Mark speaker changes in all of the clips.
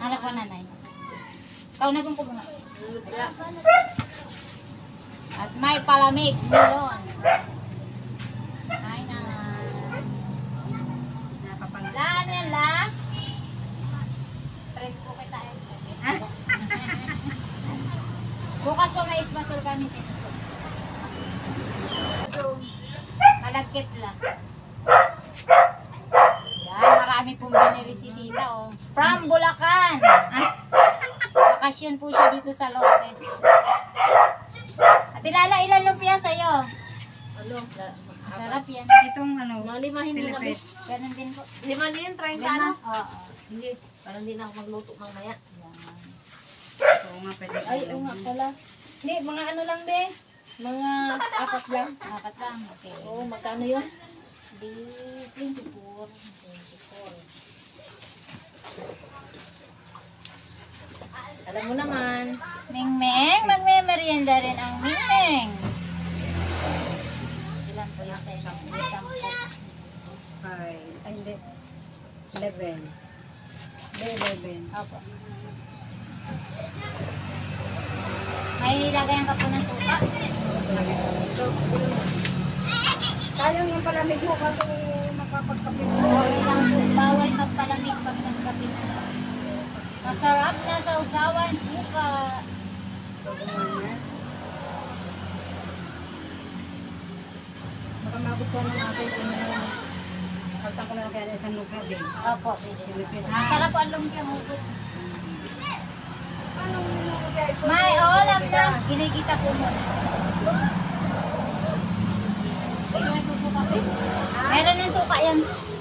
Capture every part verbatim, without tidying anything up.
Speaker 1: Hanap ko nanay. Ikaw na kung kumuna. At may palamig doon. Ay na. Laan yan la. Friend ko kita eh. Bukas po may sponsor kami sinusun. Malagkit lang. Yan, marami pong binili si tita oh. From Bulacan. Bakasyon po siya dito sa Lopez. At ilala, ilan lumpia sa'yo?
Speaker 2: Ano?
Speaker 1: Sarap yan.
Speaker 3: Itong ano,
Speaker 2: Mga lima hindi na.
Speaker 1: Ganun din po.
Speaker 2: Lima din, trying ka
Speaker 1: Ganun?
Speaker 2: na.
Speaker 1: Oo.
Speaker 2: Hindi, parang hindi na ako magluto mamaya.
Speaker 3: oo nga pwede.
Speaker 2: Ay, oo nga pala. Hindi, mga ano lang be. Mga apat lang.
Speaker 1: Apat lang. Okay.
Speaker 2: Oo, magkano yun?
Speaker 1: Di twenty-four. twenty-four.
Speaker 2: Alam mo naman.
Speaker 1: Mingmeng, magme-merienda rin ang Mingmeng. Ilan po yung sa isang isang po?
Speaker 3: Five. Ay, hindi. Eleven. Hindi, eleven.
Speaker 1: Opo. May lagayan ka po ng suka?
Speaker 3: Sayang yung palamig mo kasi makapagsapin mo.
Speaker 1: Okay lang po. Bawal magpalamig pag nagkape na. Masarap na sa usawan suka.
Speaker 3: Baka magustuhan ng akin kung pagtang ko lang kaya isang lugar din.
Speaker 1: Opo, pwede. Masarap po ang lumpia mo po. May, oh, alam na. Ginigisa po muna. Meron ng suka yan.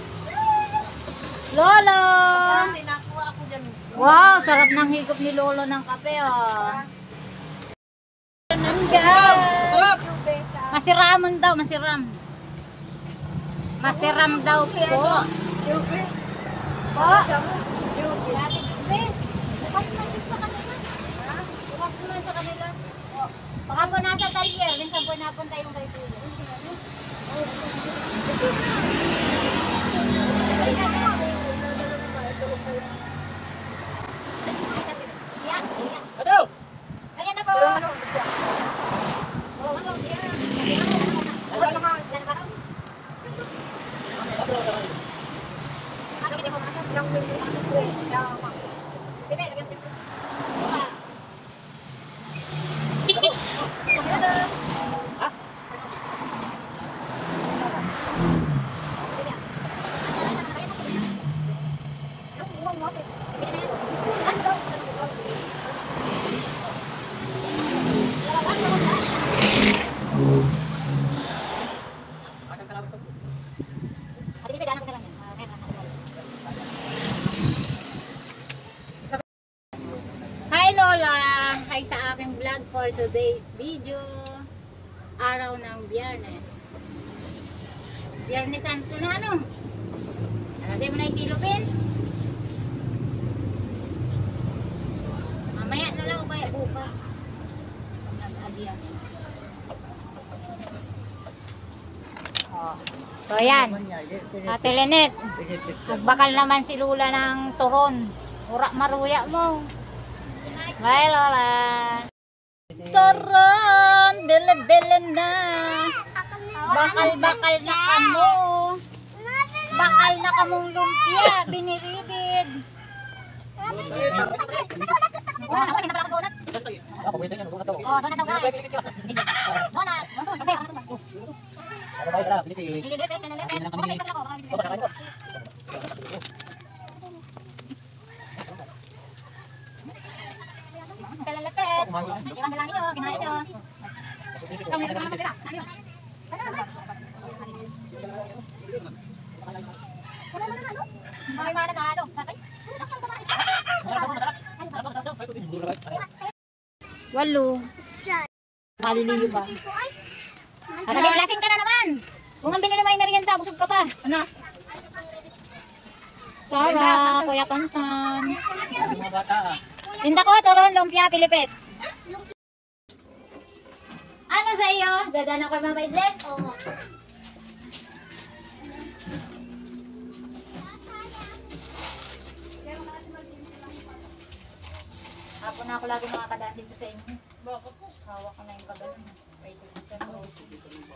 Speaker 1: Lolo!
Speaker 2: Nakuha ako dyan.
Speaker 1: Wow, sarap ng higop ni Lolo ng kape, oh. Sarap! Sarap! Masiramon daw, masiram. Masiram daw po. Po? Dati Jupe. Bukas man din sa kanila. Bukas man sa kanila. Baka po nasa talyer, minsan po napunta yung kay Tulo. Iyak, iyak.
Speaker 4: Ato!
Speaker 1: Ayan na po. Hi Lola! Hi sa aking vlog for today's video. Araw ng Biyernes. Biyernes Santo na ano? Hindi mo na isilupin? Mamaya na lang o kaya bukas. Nag-adyan. Oh. So yan. Ate Lenet. Nagbakal naman si Lula ng turon. Ura maruya mo. Bye Lola. Turon, bele-bele na. Bakal-bakal na kamo. Bakal na kamong lumpia, biniribid.
Speaker 4: Ako, pwede yan. Huwag na to.
Speaker 1: Oh, donut daw guys. Donut. Donut. Tabi, ano to?
Speaker 4: Ano ba sila? Piliti.
Speaker 1: Lilipit, lilipit. Oh, may isa ako.
Speaker 4: Ito, pakain ko.
Speaker 1: Kalalapit. Iwan na lang nyo, kinain nyo. Ikaw may kasama pagkira. Ano yun? Ano naman? Wala naman na ano? May mana na ano? Tatay? Walo. Maliliyo ba? Sabi, lasing ka na naman! Kung ang binili mo ay merienda, busog ka pa.
Speaker 3: Ano?
Speaker 1: Sarah, Kuya Kantan.
Speaker 4: Mga bata ah.
Speaker 1: Tinda ko, turon, lumpia, pilipit. Ano sa iyo? Dadaan ako Mama Idles? Oo. Hapon na ako lagi makakadaan dito sa inyo. Bakit? Hawak ko na yung pagano. Wait, ito sa Rosie.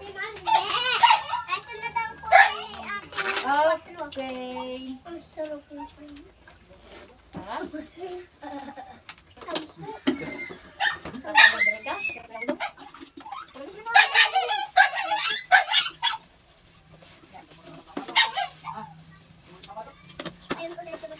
Speaker 5: Ito na daw po ni ate.
Speaker 1: Okay.
Speaker 5: Ang sarap na po.
Speaker 1: Sarap.
Speaker 5: Sampo.
Speaker 1: Sarap na libre ka?
Speaker 5: Ayun po na ito.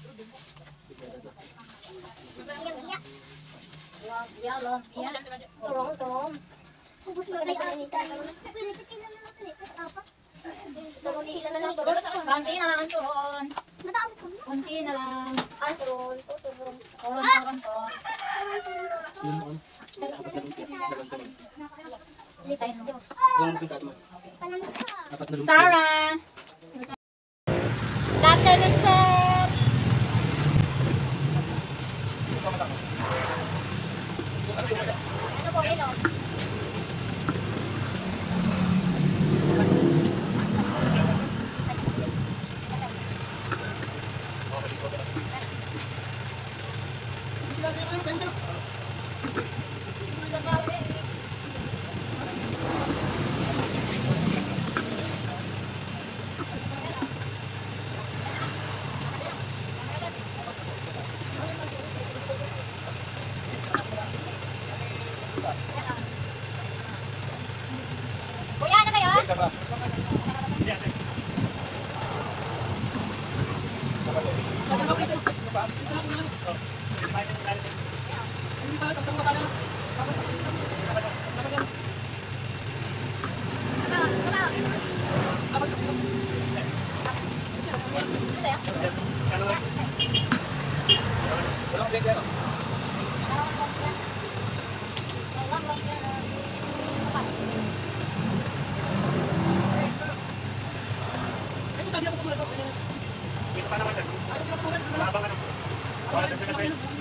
Speaker 5: Iyak-iyak.
Speaker 1: Lumpia, lumpia.
Speaker 5: Turong, turong. Ubus mo na yung anita. Pwede ito lang naman pala. Apat. Turong, ilan na lang turong.
Speaker 1: Konti na lang ang turon.
Speaker 5: Mataam po.
Speaker 1: Konti na lang.
Speaker 5: Ah, turong. Oh, turong.
Speaker 1: Turon, turon to.
Speaker 5: Turong, turong, turong.
Speaker 1: Litay ng Diyos.
Speaker 5: Panamit ka.
Speaker 1: Sarah! Good afternoon, sir! Ano po, ilo? Sa bawi. Kuya, ano kayo?
Speaker 6: Ito pa naman. Habang ano? Wala na sila.